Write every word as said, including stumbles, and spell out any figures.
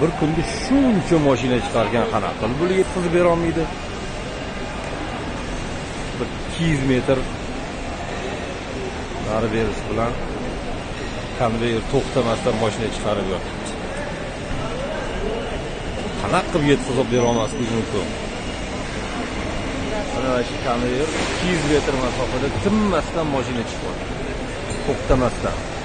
bir kunda shuncha mashina chiqargan qanaqa qilib bular yetkazib bera olmaydi? Bir ikki yuz metr nari berish bilan konveyer to'xtamasdan mashina chiqarib yotibdi. Qanaqa qilib yetkazib bera olmasligi mumkin? Mana shu konveyer ikki yuz metr masofada tinmasdan mashina chiqyapti. To'xtamasdan.